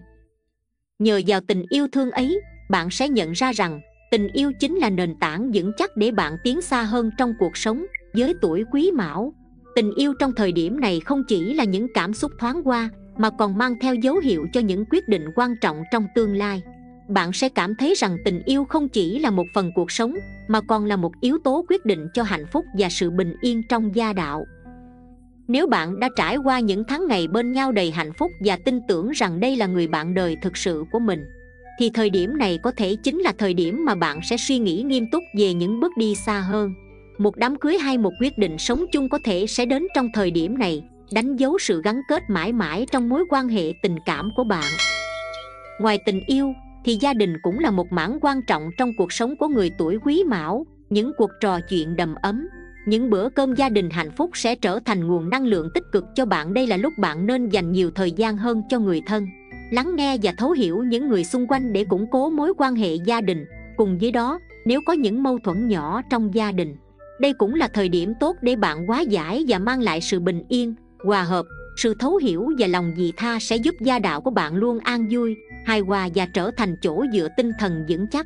Nhờ vào tình yêu thương ấy, bạn sẽ nhận ra rằng tình yêu chính là nền tảng vững chắc để bạn tiến xa hơn trong cuộc sống. Với tuổi Quý Mão, tình yêu trong thời điểm này không chỉ là những cảm xúc thoáng qua, mà còn mang theo dấu hiệu cho những quyết định quan trọng trong tương lai. bạn sẽ cảm thấy rằng tình yêu không chỉ là một phần cuộc sống mà còn là một yếu tố quyết định cho hạnh phúc và sự bình yên trong gia đạo. Nếu bạn đã trải qua những tháng ngày bên nhau đầy hạnh phúc và tin tưởng rằng đây là người bạn đời thực sự của mình, thì thời điểm này có thể chính là thời điểm mà bạn sẽ suy nghĩ nghiêm túc về những bước đi xa hơn. Một đám cưới hay một quyết định sống chung có thể sẽ đến trong thời điểm này, đánh dấu sự gắn kết mãi mãi trong mối quan hệ tình cảm của bạn. Ngoài tình yêu thì gia đình cũng là một mảng quan trọng trong cuộc sống của người tuổi Quý Mão. Những cuộc trò chuyện đầm ấm, những bữa cơm gia đình hạnh phúc sẽ trở thành nguồn năng lượng tích cực cho bạn. Đây là lúc bạn nên dành nhiều thời gian hơn cho người thân, lắng nghe và thấu hiểu những người xung quanh để củng cố mối quan hệ gia đình. Cùng với đó, nếu có những mâu thuẫn nhỏ trong gia đình, đây cũng là thời điểm tốt để bạn hóa giải và mang lại sự bình yên, hòa hợp. Sự thấu hiểu và lòng vị tha sẽ giúp gia đạo của bạn luôn an vui, hài hòa và trở thành chỗ dựa tinh thần vững chắc.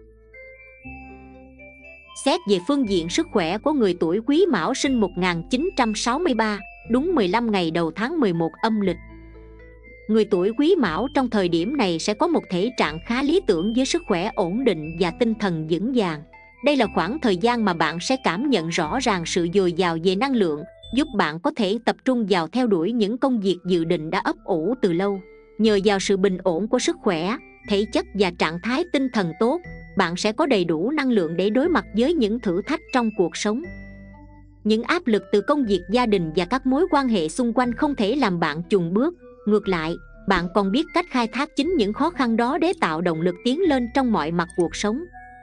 Xét về phương diện sức khỏe của người tuổi Quý Mão sinh một nghìn chín trăm sáu mươi ba, đúng mười lăm ngày đầu tháng mười một âm lịch. Người tuổi Quý Mão trong thời điểm này sẽ có một thể trạng khá lý tưởng với sức khỏe ổn định và tinh thần vững vàng. Đây là khoảng thời gian mà bạn sẽ cảm nhận rõ ràng sự dồi dào về năng lượng, giúp bạn có thể tập trung vào theo đuổi những công việc dự định đã ấp ủ từ lâu. Nhờ vào sự bình ổn của sức khỏe, thể chất và trạng thái tinh thần tốt, bạn sẽ có đầy đủ năng lượng để đối mặt với những thử thách trong cuộc sống. Những áp lực từ công việc gia đình và các mối quan hệ xung quanh không thể làm bạn chùn bước. Ngược lại, bạn còn biết cách khai thác chính những khó khăn đó để tạo động lực tiến lên trong mọi mặt cuộc sống.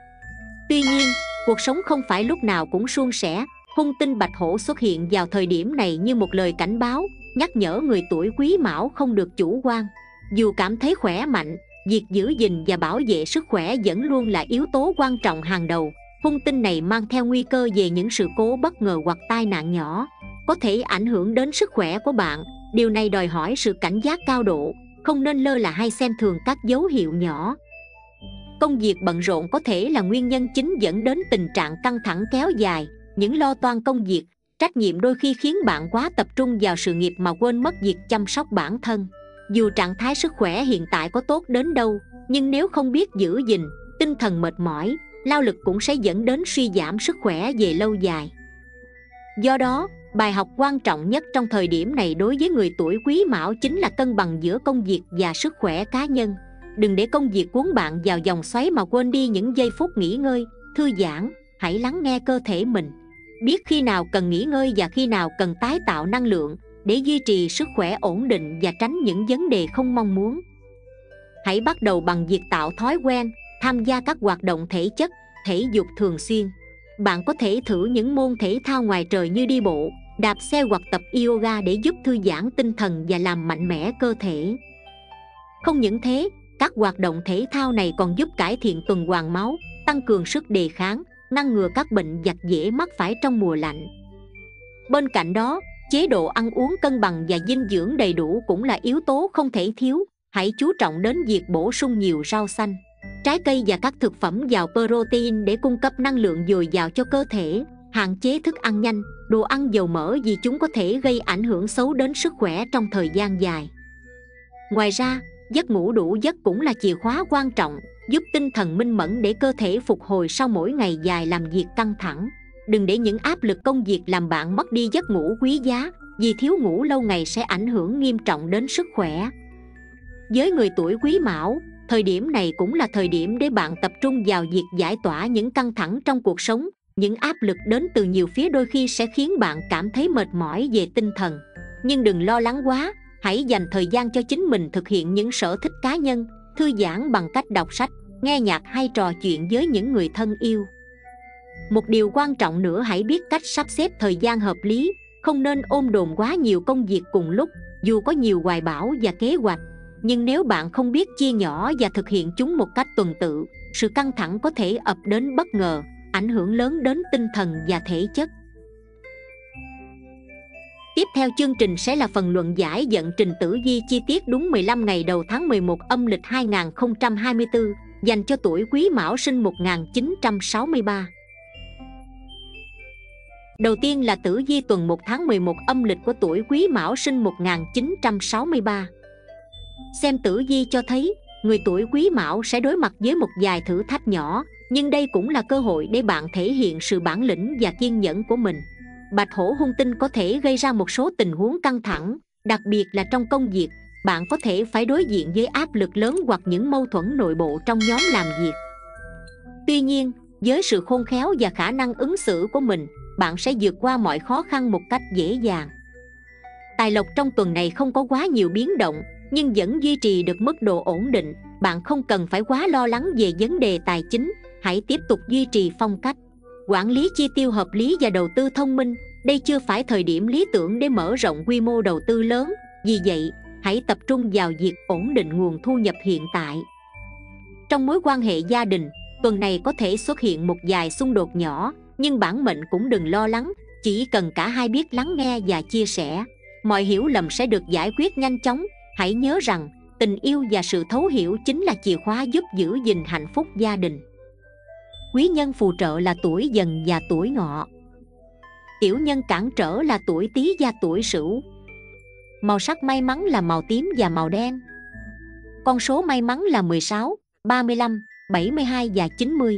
Tuy nhiên, cuộc sống không phải lúc nào cũng suôn sẻ. Hung tinh Bạch Hổ xuất hiện vào thời điểm này như một lời cảnh báo, nhắc nhở người tuổi Quý Mão không được chủ quan. Dù cảm thấy khỏe mạnh, việc giữ gìn và bảo vệ sức khỏe vẫn luôn là yếu tố quan trọng hàng đầu. Hung tinh này mang theo nguy cơ về những sự cố bất ngờ hoặc tai nạn nhỏ, có thể ảnh hưởng đến sức khỏe của bạn. Điều này đòi hỏi sự cảnh giác cao độ, không nên lơ là hay xem thường các dấu hiệu nhỏ. Công việc bận rộn có thể là nguyên nhân chính dẫn đến tình trạng căng thẳng kéo dài. Những lo toan công việc, trách nhiệm đôi khi khiến bạn quá tập trung vào sự nghiệp mà quên mất việc chăm sóc bản thân. Dù trạng thái sức khỏe hiện tại có tốt đến đâu, nhưng nếu không biết giữ gìn, tinh thần mệt mỏi, lao lực cũng sẽ dẫn đến suy giảm sức khỏe về lâu dài. Do đó, bài học quan trọng nhất trong thời điểm này đối với người tuổi Quý Mão chính là cân bằng giữa công việc và sức khỏe cá nhân. Đừng để công việc cuốn bạn vào vòng xoáy mà quên đi những giây phút nghỉ ngơi, thư giãn. Hãy lắng nghe cơ thể mình, biết khi nào cần nghỉ ngơi và khi nào cần tái tạo năng lượng để duy trì sức khỏe ổn định và tránh những vấn đề không mong muốn. Hãy bắt đầu bằng việc tạo thói quen, tham gia các hoạt động thể chất, thể dục thường xuyên. Bạn có thể thử những môn thể thao ngoài trời như đi bộ, đạp xe hoặc tập yoga để giúp thư giãn tinh thần và làm mạnh mẽ cơ thể. Không những thế, các hoạt động thể thao này còn giúp cải thiện tuần hoàn máu, tăng cường sức đề kháng, ngăn ngừa các bệnh vặt dễ mắc phải trong mùa lạnh. Bên cạnh đó, chế độ ăn uống cân bằng và dinh dưỡng đầy đủ cũng là yếu tố không thể thiếu. Hãy chú trọng đến việc bổ sung nhiều rau xanh, trái cây và các thực phẩm giàu protein để cung cấp năng lượng dồi dào cho cơ thể. Hạn chế thức ăn nhanh, đồ ăn dầu mỡ vì chúng có thể gây ảnh hưởng xấu đến sức khỏe trong thời gian dài. Ngoài ra, giấc ngủ đủ giấc cũng là chìa khóa quan trọng, giúp tinh thần minh mẫn để cơ thể phục hồi sau mỗi ngày dài làm việc căng thẳng. Đừng để những áp lực công việc làm bạn mất đi giấc ngủ quý giá, vì thiếu ngủ lâu ngày sẽ ảnh hưởng nghiêm trọng đến sức khỏe. Với người tuổi Quý Mão, thời điểm này cũng là thời điểm để bạn tập trung vào việc giải tỏa những căng thẳng trong cuộc sống. Những áp lực đến từ nhiều phía đôi khi sẽ khiến bạn cảm thấy mệt mỏi về tinh thần. Nhưng đừng lo lắng quá, hãy dành thời gian cho chính mình, thực hiện những sở thích cá nhân, thư giãn bằng cách đọc sách, nghe nhạc hay trò chuyện với những người thân yêu. Một điều quan trọng nữa, hãy biết cách sắp xếp thời gian hợp lý, không nên ôm đồm quá nhiều công việc cùng lúc. Dù có nhiều hoài bão và kế hoạch, nhưng nếu bạn không biết chia nhỏ và thực hiện chúng một cách tuần tự, sự căng thẳng có thể ập đến bất ngờ, ảnh hưởng lớn đến tinh thần và thể chất. Tiếp theo chương trình sẽ là phần luận giải vận trình tử vi chi tiết đúng mười lăm ngày đầu tháng mười một âm lịch hai nghìn không trăm hai mươi tư, dành cho tuổi Quý Mão sinh một nghìn chín trăm sáu mươi ba. Đầu tiên là tử vi tuần một tháng mười một âm lịch của tuổi Quý Mão sinh một nghìn chín trăm sáu mươi ba. Xem tử vi cho thấy, người tuổi Quý Mão sẽ đối mặt với một vài thử thách nhỏ, nhưng đây cũng là cơ hội để bạn thể hiện sự bản lĩnh và kiên nhẫn của mình. Bạch hổ hung tinh có thể gây ra một số tình huống căng thẳng, đặc biệt là trong công việc. Bạn có thể phải đối diện với áp lực lớn hoặc những mâu thuẫn nội bộ trong nhóm làm việc. Tuy nhiên, với sự khôn khéo và khả năng ứng xử của mình, bạn sẽ vượt qua mọi khó khăn một cách dễ dàng. Tài lộc trong tuần này không có quá nhiều biến động, nhưng vẫn duy trì được mức độ ổn định. Bạn không cần phải quá lo lắng về vấn đề tài chính. Hãy tiếp tục duy trì phong cách quản lý chi tiêu hợp lý và đầu tư thông minh. Đây chưa phải thời điểm lý tưởng để mở rộng quy mô đầu tư lớn. Vì vậy, hãy tập trung vào việc ổn định nguồn thu nhập hiện tại. Trong mối quan hệ gia đình, tuần này có thể xuất hiện một vài xung đột nhỏ, nhưng bản mệnh cũng đừng lo lắng. Chỉ cần cả hai biết lắng nghe và chia sẻ, mọi hiểu lầm sẽ được giải quyết nhanh chóng. Hãy nhớ rằng, tình yêu và sự thấu hiểu chính là chìa khóa giúp giữ gìn hạnh phúc gia đình. Quý nhân phù trợ là tuổi Dần và tuổi Ngọ. Tiểu nhân cản trở là tuổi Tý và tuổi Sửu. Màu sắc may mắn là màu tím và màu đen. Con số may mắn là mười sáu, ba mươi lăm, bảy mươi hai và chín mươi.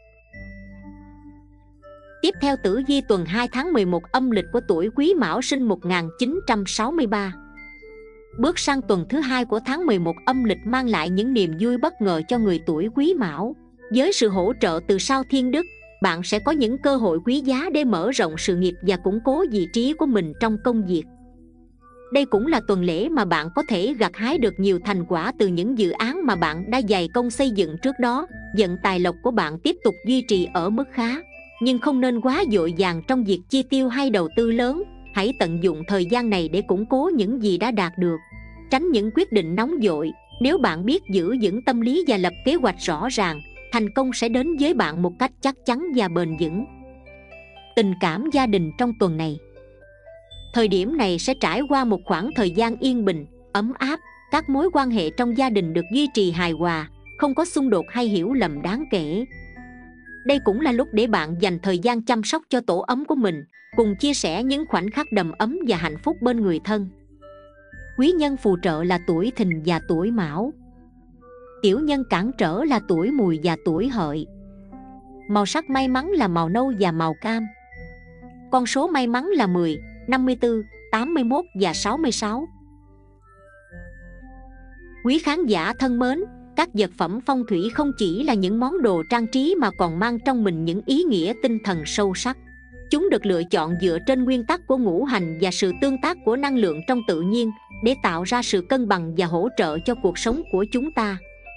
Tiếp theo tử vi tuần hai tháng mười một âm lịch của tuổi Quý Mão sinh một nghìn chín trăm sáu mươi ba. Bước sang tuần thứ hai của tháng mười một âm lịch mang lại những niềm vui bất ngờ cho người tuổi Quý Mão. Với sự hỗ trợ từ sao Thiên Đức, bạn sẽ có những cơ hội quý giá để mở rộng sự nghiệp và củng cố vị trí của mình trong công việc. Đây cũng là tuần lễ mà bạn có thể gặt hái được nhiều thành quả từ những dự án mà bạn đã dày công xây dựng trước đó. Vận tài lộc của bạn tiếp tục duy trì ở mức khá, nhưng không nên quá vội vàng trong việc chi tiêu hay đầu tư lớn. Hãy tận dụng thời gian này để củng cố những gì đã đạt được. Tránh những quyết định nóng vội. Nếu bạn biết giữ vững tâm lý và lập kế hoạch rõ ràng, thành công sẽ đến với bạn một cách chắc chắn và bền vững. Tình cảm gia đình trong tuần này. Thời điểm này sẽ trải qua một khoảng thời gian yên bình, ấm áp. Các mối quan hệ trong gia đình được duy trì hài hòa, không có xung đột hay hiểu lầm đáng kể. Đây cũng là lúc để bạn dành thời gian chăm sóc cho tổ ấm của mình, cùng chia sẻ những khoảnh khắc đầm ấm và hạnh phúc bên người thân. Quý nhân phù trợ là tuổi Thìn và tuổi Mão. Tiểu nhân cản trở là tuổi Mùi và tuổi Hợi. Màu sắc may mắn là màu nâu và màu cam. Con số may mắn là mười, năm mươi tư, tám mươi mốt và sáu mươi sáu. Quý khán giả thân mến, các vật phẩm phong thủy không chỉ là những món đồ trang trí mà còn mang trong mình những ý nghĩa tinh thần sâu sắc. Chúng được lựa chọn dựa trên nguyên tắc của ngũ hành và sự tương tác của năng lượng trong tự nhiên để tạo ra sự cân bằng và hỗ trợ cho cuộc sống của chúng ta.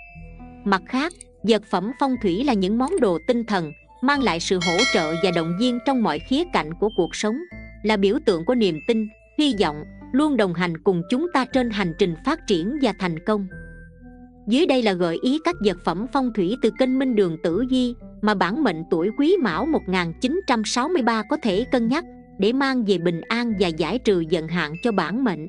Mặt khác, vật phẩm phong thủy là những món đồ tinh thần, mang lại sự hỗ trợ và động viên trong mọi khía cạnh của cuộc sống, là biểu tượng của niềm tin, hy vọng, luôn đồng hành cùng chúng ta trên hành trình phát triển và thành công. Dưới đây là gợi ý các vật phẩm phong thủy từ kênh Minh Đường Tử Vi mà bản mệnh tuổi Quý Mão một nghìn chín trăm sáu mươi ba có thể cân nhắc để mang về bình an và giải trừ vận hạn cho bản mệnh.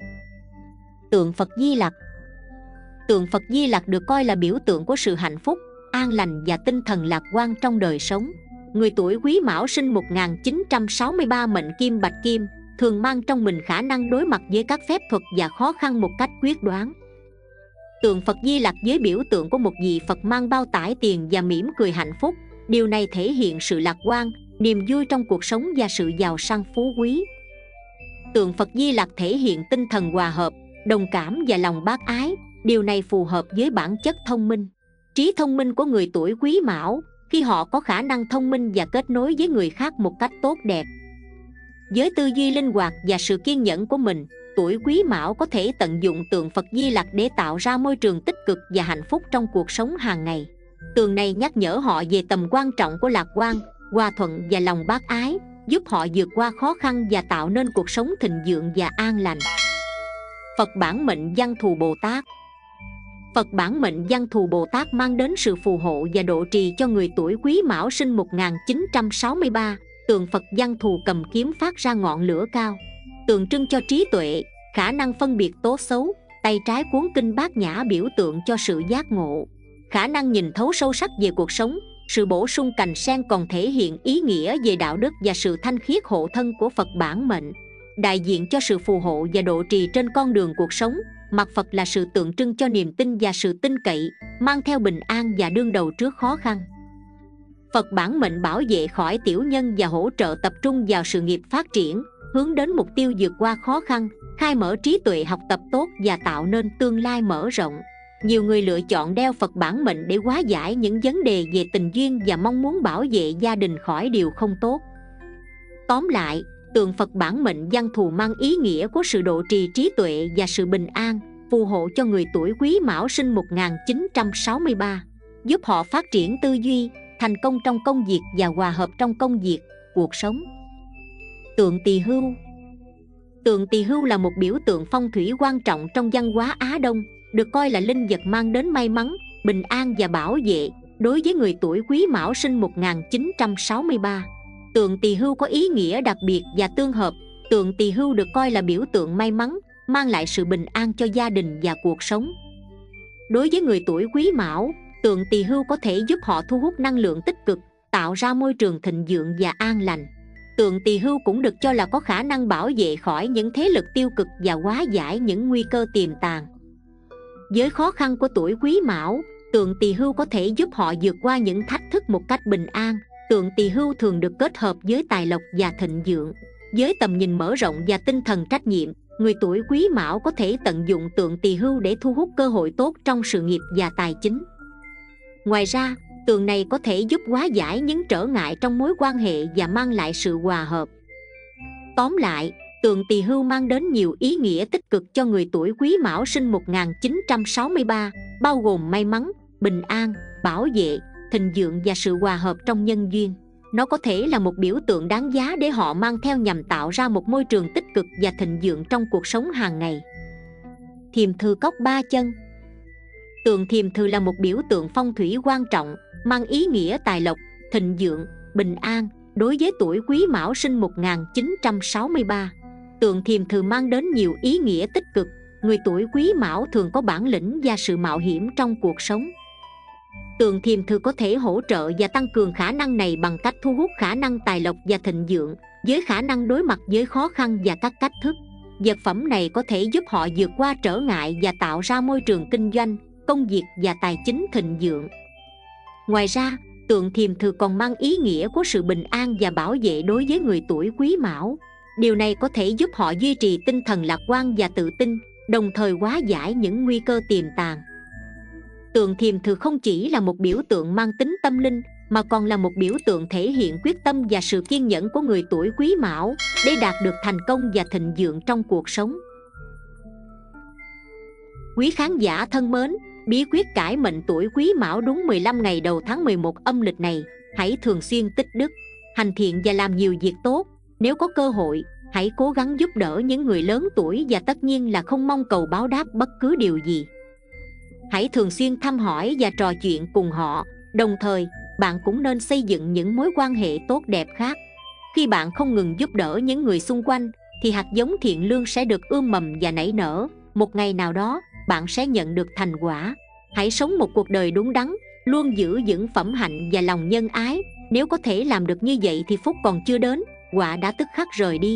Tượng Phật Di Lặc. Tượng Phật Di Lặc được coi là biểu tượng của sự hạnh phúc, an lành và tinh thần lạc quan trong đời sống. Người tuổi Quý Mão sinh một nghìn chín trăm sáu mươi ba mệnh Kim Bạch Kim, thường mang trong mình khả năng đối mặt với các phép thuật và khó khăn một cách quyết đoán. Tượng Phật Di Lặc với biểu tượng của một vị Phật mang bao tải tiền và mỉm cười hạnh phúc. Điều này thể hiện sự lạc quan, niềm vui trong cuộc sống và sự giàu sang phú quý. Tượng Phật Di Lặc thể hiện tinh thần hòa hợp, đồng cảm và lòng bác ái. Điều này phù hợp với bản chất thông minh, trí thông minh của người tuổi Quý Mão, khi họ có khả năng thông minh và kết nối với người khác một cách tốt đẹp. Với tư duy linh hoạt và sự kiên nhẫn của mình, tuổi Quý Mão có thể tận dụng tượng Phật Di Lặc để tạo ra môi trường tích cực và hạnh phúc trong cuộc sống hàng ngày. Tượng này nhắc nhở họ về tầm quan trọng của lạc quan, hòa thuận và lòng bác ái, giúp họ vượt qua khó khăn và tạo nên cuộc sống thịnh vượng và an lành. Phật bản mệnh Văn Thù Bồ Tát. Phật bản mệnh Văn Thù Bồ Tát mang đến sự phù hộ và độ trì cho người tuổi Quý Mão sinh một nghìn chín trăm sáu mươi ba. Tượng Phật Văn Thù cầm kiếm phát ra ngọn lửa cao, tượng trưng cho trí tuệ, khả năng phân biệt tốt xấu. Tay trái cuốn kinh Bát Nhã biểu tượng cho sự giác ngộ, khả năng nhìn thấu sâu sắc về cuộc sống. Sự bổ sung cành sen còn thể hiện ý nghĩa về đạo đức và sự thanh khiết hộ thân của Phật bản mệnh, đại diện cho sự phù hộ và độ trì trên con đường cuộc sống. mặt Phật là sự tượng trưng cho niềm tin và sự tin cậy, mang theo bình an và đương đầu trước khó khăn. Phật bản mệnh bảo vệ khỏi tiểu nhân và hỗ trợ tập trung vào sự nghiệp phát triển, hướng đến mục tiêu vượt qua khó khăn, khai mở trí tuệ học tập tốt và tạo nên tương lai mở rộng. Nhiều người lựa chọn đeo Phật bản mệnh để hóa giải những vấn đề về tình duyên và mong muốn bảo vệ gia đình khỏi điều không tốt. Tóm lại, tượng Phật bản mệnh Văn Thù mang ý nghĩa của sự độ trì trí tuệ và sự bình an, phù hộ cho người tuổi Quý Mão sinh một nghìn chín trăm sáu mươi ba, giúp họ phát triển tư duy, thành công trong công việc và hòa hợp trong công việc, cuộc sống. Tượng Tỳ Hưu. Tượng Tỳ Hưu là một biểu tượng phong thủy quan trọng trong văn hóa Á Đông, được coi là linh vật mang đến may mắn, bình an và bảo vệ. Đối với người tuổi Quý Mão sinh một nghìn chín trăm sáu mươi ba, tượng Tỳ Hưu có ý nghĩa đặc biệt và tương hợp. Tượng Tỳ Hưu được coi là biểu tượng may mắn, mang lại sự bình an cho gia đình và cuộc sống. Đối với người tuổi Quý Mão, tượng Tỳ Hưu có thể giúp họ thu hút năng lượng tích cực, tạo ra môi trường thịnh vượng và an lành. Tượng Tỳ Hưu cũng được cho là có khả năng bảo vệ khỏi những thế lực tiêu cực và hóa giải những nguy cơ tiềm tàng. Với khó khăn của tuổi Quý Mão, tượng Tỳ Hưu có thể giúp họ vượt qua những thách thức một cách bình an. Tượng Tỳ Hưu thường được kết hợp với tài lộc và thịnh vượng. Với tầm nhìn mở rộng và tinh thần trách nhiệm, người tuổi Quý Mão có thể tận dụng tượng Tỳ Hưu để thu hút cơ hội tốt trong sự nghiệp và tài chính. Ngoài ra, tượng này có thể giúp hóa giải những trở ngại trong mối quan hệ và mang lại sự hòa hợp. Tóm lại, tượng Tỳ Hưu mang đến nhiều ý nghĩa tích cực cho người tuổi Quý Mão sinh một nghìn chín trăm sáu mươi ba, bao gồm may mắn, bình an, bảo vệ, thịnh vượng và sự hòa hợp trong nhân duyên. Nó có thể là một biểu tượng đáng giá để họ mang theo nhằm tạo ra một môi trường tích cực và thịnh vượng trong cuộc sống hàng ngày. Thiềm Thừ cốc ba chân. Tượng Thiềm Thừ là một biểu tượng phong thủy quan trọng, mang ý nghĩa tài lộc, thịnh vượng, bình an. Đối với tuổi Quý Mão sinh một nghìn chín trăm sáu mươi ba, tượng Thiềm Thừ mang đến nhiều ý nghĩa tích cực. Người tuổi Quý Mão thường có bản lĩnh và sự mạo hiểm trong cuộc sống. Tượng Thiềm Thừ có thể hỗ trợ và tăng cường khả năng này bằng cách thu hút khả năng tài lộc và thịnh vượng, với khả năng đối mặt với khó khăn và các cách thức. Vật phẩm này có thể giúp họ vượt qua trở ngại và tạo ra môi trường kinh doanh, công việc và tài chính thịnh vượng. Ngoài ra, tượng Thiềm Thừ còn mang ý nghĩa của sự bình an và bảo vệ đối với người tuổi Quý Mão. Điều này có thể giúp họ duy trì tinh thần lạc quan và tự tin, đồng thời hóa giải những nguy cơ tiềm tàng. Tượng Thiềm Thừ không chỉ là một biểu tượng mang tính tâm linh, mà còn là một biểu tượng thể hiện quyết tâm và sự kiên nhẫn của người tuổi Quý Mão để đạt được thành công và thịnh vượng trong cuộc sống. Quý khán giả thân mến, bí quyết cải mệnh tuổi Quý Mão đúng mười lăm ngày đầu tháng mười một âm lịch này, hãy thường xuyên tích đức, hành thiện và làm nhiều việc tốt. Nếu có cơ hội, hãy cố gắng giúp đỡ những người lớn tuổi và tất nhiên là không mong cầu báo đáp bất cứ điều gì. Hãy thường xuyên thăm hỏi và trò chuyện cùng họ. Đồng thời, bạn cũng nên xây dựng những mối quan hệ tốt đẹp khác. Khi bạn không ngừng giúp đỡ những người xung quanh, thì hạt giống thiện lương sẽ được ươm mầm và nảy nở. Một ngày nào đó, bạn sẽ nhận được thành quả. Hãy sống một cuộc đời đúng đắn, luôn giữ vững phẩm hạnh và lòng nhân ái. Nếu có thể làm được như vậy thì phúc còn chưa đến, họa đã tức khắc rời đi.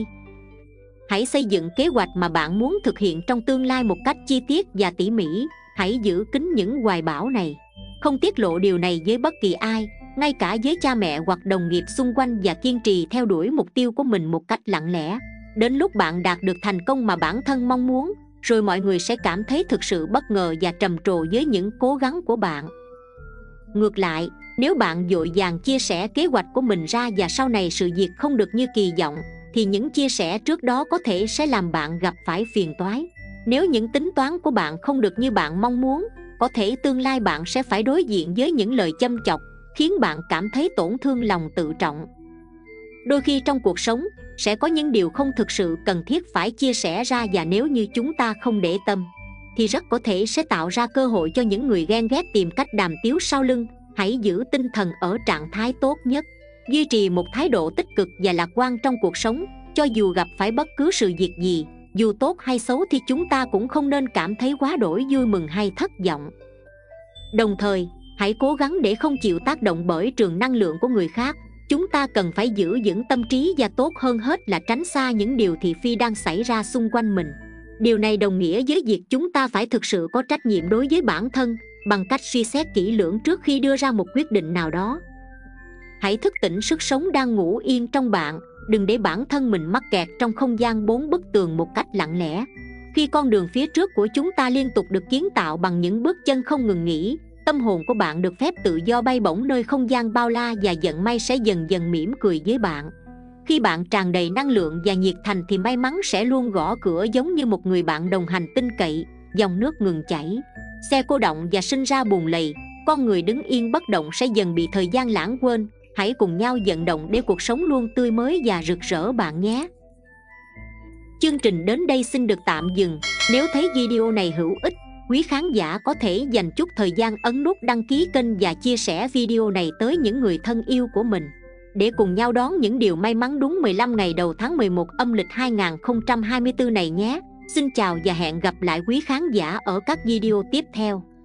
Hãy xây dựng kế hoạch mà bạn muốn thực hiện trong tương lai một cách chi tiết và tỉ mỉ. Hãy giữ kín những hoài bão này, không tiết lộ điều này với bất kỳ ai, ngay cả với cha mẹ hoặc đồng nghiệp xung quanh, và kiên trì theo đuổi mục tiêu của mình một cách lặng lẽ. Đến lúc bạn đạt được thành công mà bản thân mong muốn, rồi mọi người sẽ cảm thấy thực sự bất ngờ và trầm trồ với những cố gắng của bạn. Ngược lại, nếu bạn vội vàng chia sẻ kế hoạch của mình ra và sau này sự việc không được như kỳ vọng, thì những chia sẻ trước đó có thể sẽ làm bạn gặp phải phiền toái. Nếu những tính toán của bạn không được như bạn mong muốn, có thể tương lai bạn sẽ phải đối diện với những lời châm chọc, khiến bạn cảm thấy tổn thương lòng tự trọng. Đôi khi trong cuộc sống, sẽ có những điều không thực sự cần thiết phải chia sẻ ra, và nếu như chúng ta không để tâm, thì rất có thể sẽ tạo ra cơ hội cho những người ghen ghét tìm cách đàm tiếu sau lưng. Hãy giữ tinh thần ở trạng thái tốt nhất, duy trì một thái độ tích cực và lạc quan trong cuộc sống. Cho dù gặp phải bất cứ sự việc gì, dù tốt hay xấu, thì chúng ta cũng không nên cảm thấy quá đỗi vui mừng hay thất vọng. Đồng thời, hãy cố gắng để không chịu tác động bởi trường năng lượng của người khác. Chúng ta cần phải giữ vững tâm trí, và tốt hơn hết là tránh xa những điều thị phi đang xảy ra xung quanh mình. Điều này đồng nghĩa với việc chúng ta phải thực sự có trách nhiệm đối với bản thân bằng cách suy xét kỹ lưỡng trước khi đưa ra một quyết định nào đó. Hãy thức tỉnh sức sống đang ngủ yên trong bạn, đừng để bản thân mình mắc kẹt trong không gian bốn bức tường một cách lặng lẽ. Khi con đường phía trước của chúng ta liên tục được kiến tạo bằng những bước chân không ngừng nghỉ, tâm hồn của bạn được phép tự do bay bổng nơi không gian bao la, và vận may sẽ dần dần mỉm cười với bạn. Khi bạn tràn đầy năng lượng và nhiệt thành thì may mắn sẽ luôn gõ cửa giống như một người bạn đồng hành tin cậy. Dòng nước ngừng chảy, xe cô động và sinh ra bùn lầy, con người đứng yên bất động sẽ dần bị thời gian lãng quên. Hãy cùng nhau vận động để cuộc sống luôn tươi mới và rực rỡ bạn nhé. Chương trình đến đây xin được tạm dừng. Nếu thấy video này hữu ích, quý khán giả có thể dành chút thời gian ấn nút đăng ký kênh và chia sẻ video này tới những người thân yêu của mình, để cùng nhau đón những điều may mắn đúng mười lăm ngày đầu tháng mười một âm lịch hai nghìn không trăm hai mươi tư này nhé. Xin chào và hẹn gặp lại quý khán giả ở các video tiếp theo.